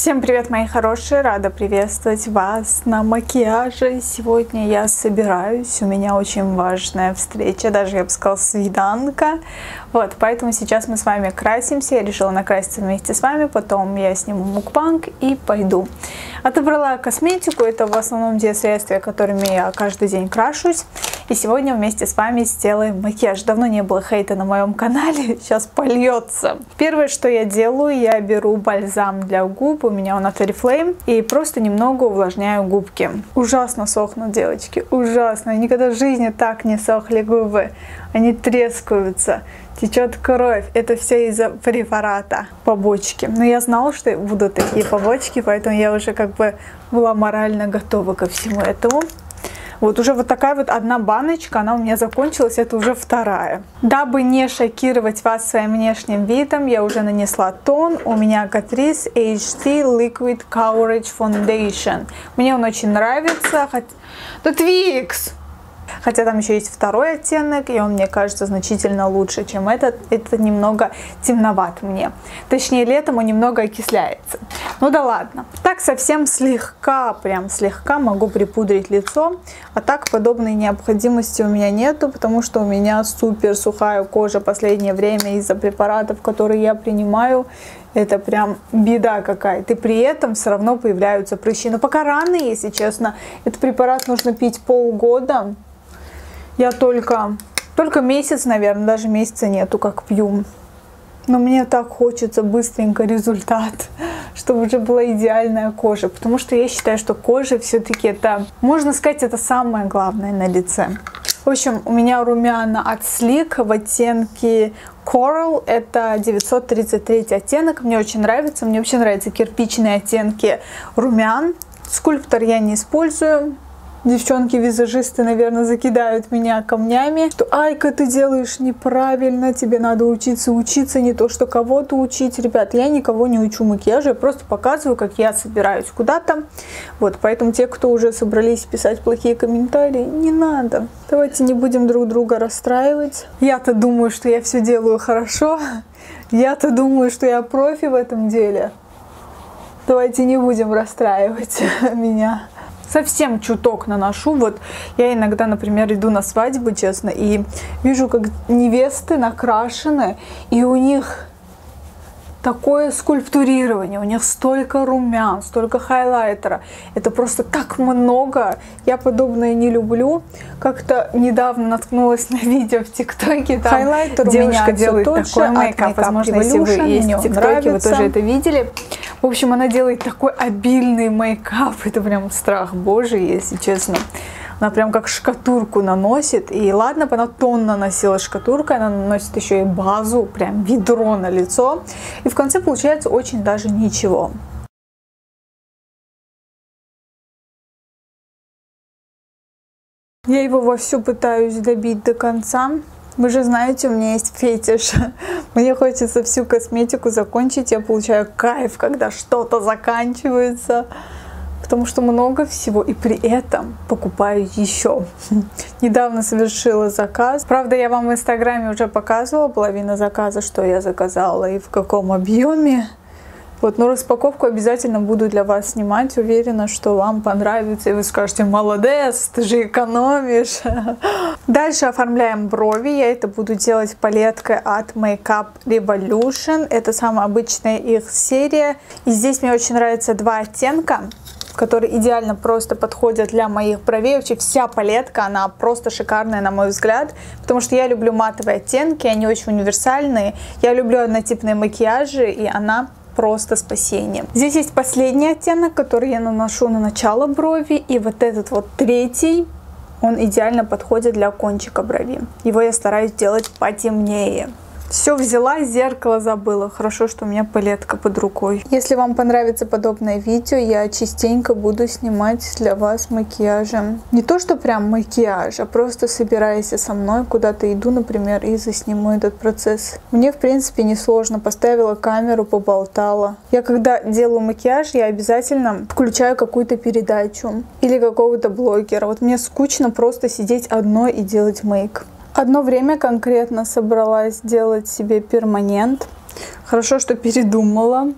Всем привет, мои хорошие! Рада приветствовать вас на макияже. Сегодня я собираюсь, у меня очень важная встреча, даже я бы сказала свиданка. Вот, поэтому сейчас мы с вами красимся. Я решила накраситься вместе с вами, потом я сниму мукбанг и пойду. Отобрала косметику, это в основном те средства, которыми я каждый день крашусь. И сегодня вместе с вами сделаем макияж. Давно не было хейта на моем канале, сейчас польется. Первое, что я делаю, я беру бальзам для губ, у меня он от Oriflame, и просто немного увлажняю губки. Ужасно сохнут, девочки, ужасно. Никогда в жизни так не сохли губы. Они трескаются, течет кровь. Это все из-за препарата. Побочки. Но я знала, что будут такие побочки, поэтому я уже как бы была морально готова ко всему этому. Вот уже вот такая вот одна баночка, она у меня закончилась, это уже вторая. Дабы не шокировать вас своим внешним видом, я уже нанесла тон. У меня Catrice HD Liquid Coverage Foundation. Мне он очень нравится. Да Twix! Хотя там еще есть второй оттенок, и он, мне кажется, значительно лучше, чем этот. Это немного темноват мне. Точнее, летом он немного окисляется. Ну да ладно. Так совсем слегка, прям слегка могу припудрить лицо. А так подобной необходимости у меня нету, потому что у меня супер сухая кожа в последнее время из-за препаратов, которые я принимаю. Это прям беда какая-то. И при этом все равно появляются прыщи. Но пока рано, если честно. Этот препарат нужно пить полгода. Я только месяц, наверное, даже месяца нету, как пью. Но мне так хочется быстренько результат, чтобы уже была идеальная кожа. Потому что я считаю, что кожа все-таки это, можно сказать, это самое главное на лице. В общем, у меня румяна от Sleek в оттенке Coral. Это 933 оттенок. Мне очень нравится. Мне вообще нравятся кирпичные оттенки румян. Скульптор я не использую. Девчонки-визажисты, наверное, закидают меня камнями, что «Айка, ты делаешь неправильно, тебе надо учиться, не то, что кого-то учить». Ребят, я никого не учу макияжу, я просто показываю, как я собираюсь куда-то. Вот, поэтому те, кто уже собрались писать плохие комментарии, не надо. Давайте не будем друг друга расстраивать. Я-то думаю, что я все делаю хорошо. Я-то думаю, что я профи в этом деле. Давайте не будем расстраивать меня. Совсем чуток наношу. Вот я иногда, например, иду на свадьбу, честно, и вижу, как невесты накрашены, и у них такое скульптурирование, у них столько румян, столько хайлайтера. Это просто так много. Я подобное не люблю. Как-то недавно наткнулась на видео в ТикТоке. Хайлайтер девушка делает такой мейкап. Возможно, если вы есть в ТикТоке, вы тоже это видели. В общем, она делает такой обильный мейкап. Это прям страх божий, если честно. Она прям как шкатурку наносит. И ладно бы она тон наносила шкатуркой, она наносит еще и базу, прям ведро на лицо. И в конце получается очень даже ничего. Я его вовсю пытаюсь добить до конца. Вы же знаете, у меня есть фетиш. Мне хочется всю косметику закончить. Я получаю кайф, когда что-то заканчивается. Потому что много всего, и при этом покупаю еще. Недавно совершила заказ. Правда, я вам в инстаграме уже показывала половину заказа, что я заказала и в каком объеме. Вот, но распаковку обязательно буду для вас снимать. Уверена, что вам понравится. И вы скажете: молодец, ты же экономишь. Дальше оформляем брови. Я это буду делать палеткой от Makeup Revolution. Это самая обычная их серия. И здесь мне очень нравятся два оттенка, которые идеально просто подходят для моих бровей. Вообще вся палетка, она просто шикарная, на мой взгляд, потому что я люблю матовые оттенки, они очень универсальные. Я люблю однотипные макияжи, и она просто спасение. Здесь есть последний оттенок, который я наношу на начало брови, и вот этот вот третий, он идеально подходит для кончика брови. Его я стараюсь делать потемнее. Все взяла, зеркало забыла. Хорошо, что у меня палетка под рукой. Если вам понравится подобное видео, я частенько буду снимать для вас макияжем. Не то, что прям макияж, а просто собираясь со мной, куда-то иду, например, и засниму этот процесс. Мне, в принципе, несложно. Поставила камеру, поболтала. Я когда делаю макияж, я обязательно включаю какую-то передачу или какого-то блогера. Вот мне скучно просто сидеть одной и делать мейк. Одно время конкретно собралась делать себе перманент. Хорошо, что передумала,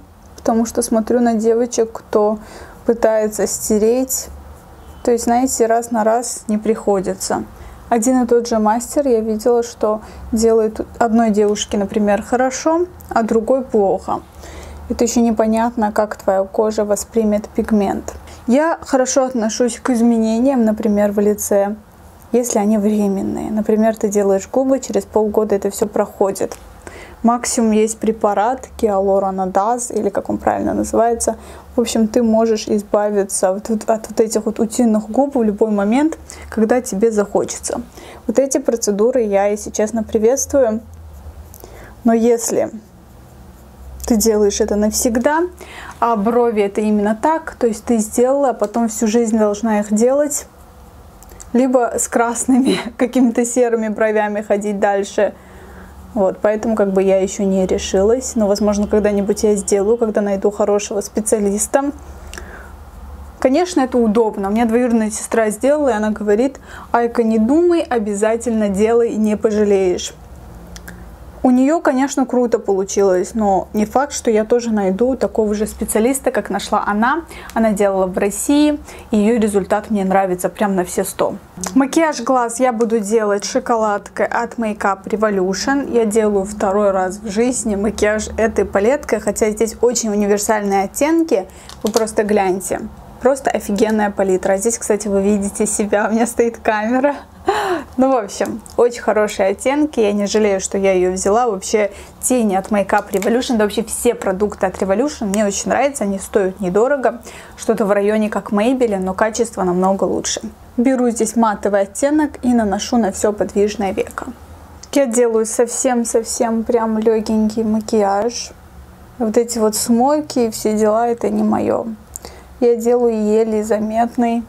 потому что смотрю на девочек, кто пытается стереть. То есть, знаете, раз на раз не приходится. Один и тот же мастер, я видела, что делает одной девушке, например, хорошо, а другой плохо. Это еще непонятно, как твоя кожа воспримет пигмент. Я хорошо отношусь к изменениям, например, в лице, если они временные. Например, ты делаешь губы, через полгода это все проходит. Максимум есть препарат гиалуронидаз, или как он правильно называется. В общем, ты можешь избавиться от вот этих вот утиных губ в любой момент, когда тебе захочется. Вот эти процедуры я, если честно, приветствую. Но если ты делаешь это навсегда, а брови это именно так, то есть ты сделала, а потом всю жизнь должна их делать, либо с красными, какими-то серыми бровями ходить дальше. Вот, поэтому как бы я еще не решилась, но, возможно, когда-нибудь я сделаю, когда найду хорошего специалиста. Конечно, это удобно. У меня двоюродная сестра сделала, и она говорит: Айка, не думай, обязательно делай, не пожалеешь. У нее, конечно, круто получилось, но не факт, что я тоже найду такого же специалиста, как нашла она. Она делала в России, и ее результат мне нравится прям на все 100. Макияж глаз я буду делать шоколадкой от Makeup Revolution. Я делаю второй раз в жизни макияж этой палеткой, хотя здесь очень универсальные оттенки. Вы просто гляньте. Просто офигенная палитра. Здесь, кстати, вы видите себя, у меня стоит камера. Ну, в общем, очень хорошие оттенки. Я не жалею, что я ее взяла. Вообще, тени от Makeup Revolution, да вообще все продукты от Revolution мне очень нравятся. Они стоят недорого. Что-то в районе как Maybelline, но качество намного лучше. Беру здесь матовый оттенок и наношу на все подвижное веко. Я делаю совсем-совсем прям легенький макияж. Вот эти вот смойки и все дела, это не мое. Я делаю еле заметный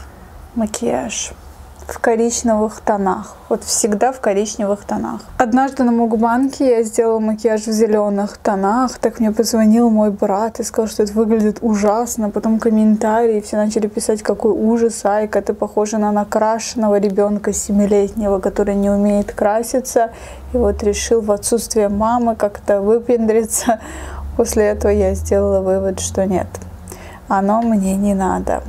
макияж в коричневых тонах. Вот всегда в коричневых тонах. Однажды на мукбанге я сделала макияж в зеленых тонах. Так мне позвонил мой брат и сказал, что это выглядит ужасно. Потом комментарии, все начали писать, какой ужас, Айка, ты похожа на накрашенного ребенка 7-летнего, который не умеет краситься. И вот решил в отсутствие мамы как-то выпендриться. После этого я сделала вывод, что нет, оно мне не надо.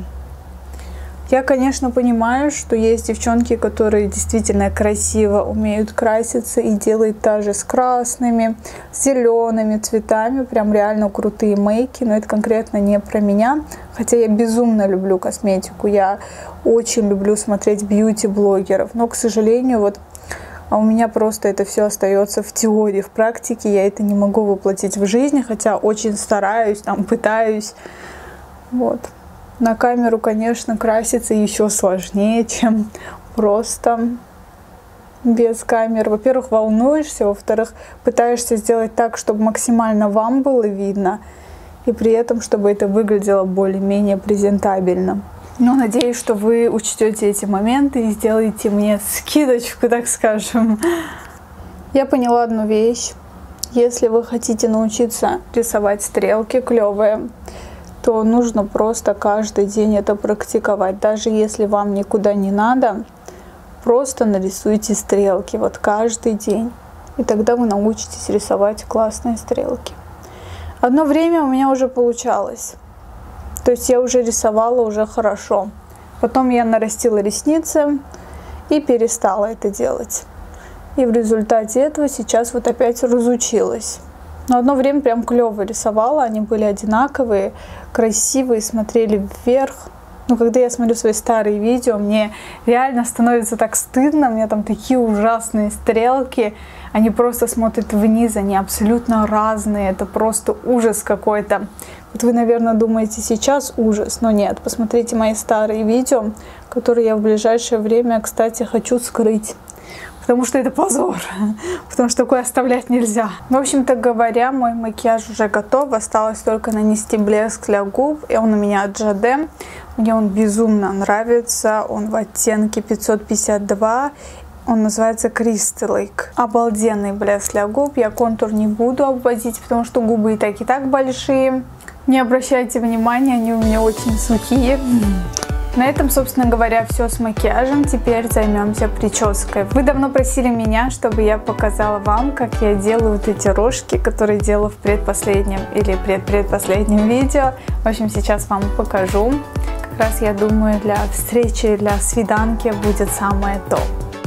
Я, конечно, понимаю, что есть девчонки, которые действительно красиво умеют краситься и делают даже с красными, с зелеными цветами, прям реально крутые мейки, но это конкретно не про меня, хотя я безумно люблю косметику, я очень люблю смотреть бьюти-блогеров, но, к сожалению, вот у меня просто это все остается в теории, в практике я это не могу воплотить в жизни, хотя очень стараюсь, там, пытаюсь, вот. На камеру, конечно, краситься еще сложнее, чем просто без камер. Во-первых, волнуешься, во-вторых, пытаешься сделать так, чтобы максимально вам было видно, и при этом, чтобы это выглядело более-менее презентабельно. Но надеюсь, что вы учтете эти моменты и сделаете мне скидочку, так скажем. Я поняла одну вещь. Если вы хотите научиться рисовать стрелки клевые, то нужно просто каждый день это практиковать. Даже если вам никуда не надо, просто нарисуйте стрелки вот каждый день. И тогда вы научитесь рисовать классные стрелки. Одно время у меня уже получалось. То есть я уже рисовала уже хорошо. Потом я нарастила ресницы и перестала это делать. И в результате этого сейчас вот опять разучилась. Но одно время прям клево рисовала, они были одинаковые, красивые, смотрели вверх. Но когда я смотрю свои старые видео, мне реально становится так стыдно, у меня там такие ужасные стрелки, они просто смотрят вниз, они абсолютно разные, это просто ужас какой-то. Вот вы, наверное, думаете, сейчас ужас, но нет, посмотрите мои старые видео, которые я в ближайшее время, кстати, хочу скрыть. Потому что это позор, потому что такое оставлять нельзя. В общем-то говоря, мой макияж уже готов. Осталось только нанести блеск для губ. И он у меня от Jade. Мне он безумно нравится. Он в оттенке 552. Он называется Crystal Lake. Обалденный блеск для губ. Я контур не буду обводить, потому что губы и так большие. Не обращайте внимания, они у меня очень сухие. На этом, собственно говоря, все с макияжем. Теперь займемся прической. Вы давно просили меня, чтобы я показала вам, как я делаю вот эти рожки, которые делала в предпоследнем или предпоследнем видео. В общем, сейчас вам покажу. Как раз, я думаю, для встречи, для свиданки будет самое то.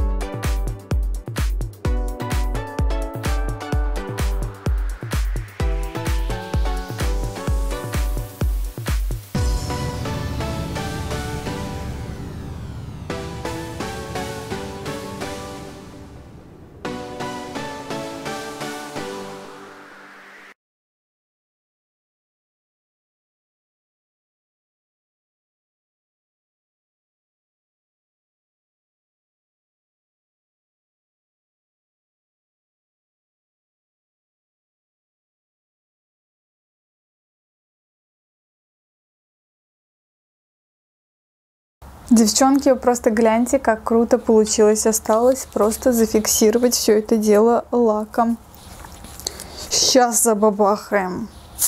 Девчонки, просто гляньте, как круто получилось. Осталось просто зафиксировать все это дело лаком. Сейчас забабахаем.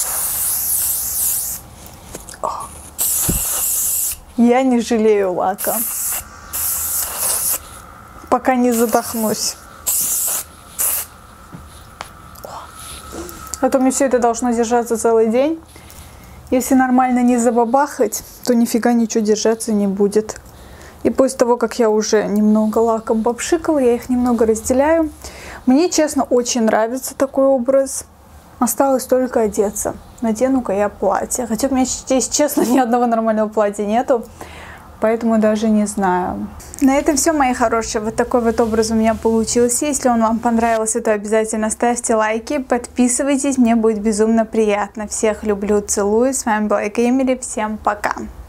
Я не жалею лака. Пока не задохнусь. А то мне все это должно держаться целый день. Если нормально не забабахать, то нифига ничего держаться не будет. И после того, как я уже немного лаком попшикала, я их немного разделяю. Мне, честно, очень нравится такой образ. Осталось только одеться. Надену-ка я платье. Хотя у меня, если честно, ни одного нормального платья нету. Поэтому даже не знаю. На этом все, мои хорошие. Вот такой вот образ у меня получился. Если он вам понравился, то обязательно ставьте лайки, подписывайтесь. Мне будет безумно приятно. Всех люблю, целую. С вами была Эмили. Всем пока.